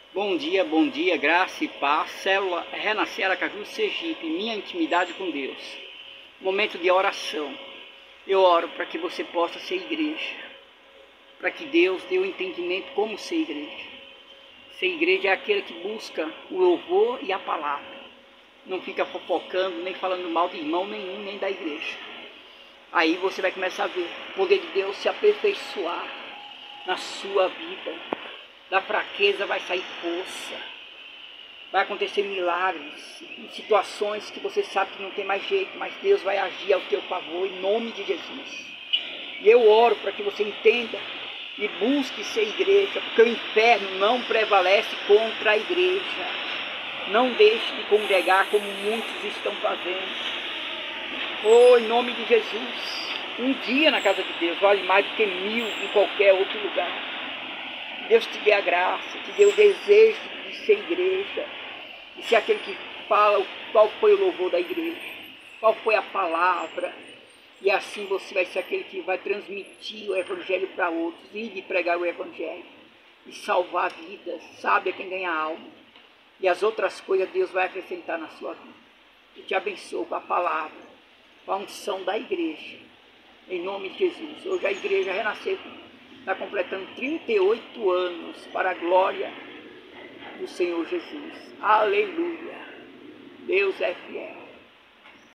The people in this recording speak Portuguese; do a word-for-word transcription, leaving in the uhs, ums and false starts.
Bom dia, bom dia, graça e paz, célula Renascer Aracaju, Sergipe, minha intimidade com Deus. Momento de oração. Eu oro para que você possa ser igreja, para que Deus dê o entendimento como ser igreja. Ser igreja é aquele que busca o louvor e a palavra. Não fica fofocando, nem falando mal de irmão nenhum, nem da igreja. Aí você vai começar a ver o poder de Deus se aperfeiçoar na sua vida. Da fraqueza vai sair força. Vai acontecer milagres em situações que você sabe que não tem mais jeito, mas Deus vai agir ao teu favor em nome de Jesus. E eu oro para que você entenda e busque ser igreja, porque o inferno não prevalece contra a igreja. Não deixe de congregar como muitos estão fazendo. Oh, em nome de Jesus, um dia na casa de Deus vale mais do que mil em qualquer outro lugar. Deus te dê a graça, te dê o desejo de ser igreja, de ser aquele que fala qual foi o louvor da igreja, qual foi a palavra, e assim você vai ser aquele que vai transmitir o evangelho para outros, e de pregar o evangelho, e salvar vidas, sabe, é quem ganha alma, e as outras coisas Deus vai acrescentar na sua vida. Eu te abençoo com a palavra, com a unção da igreja, em nome de Jesus. Hoje a igreja renasceu, está completando trinta e oito anos para a glória do Senhor Jesus. Aleluia. Deus é fiel.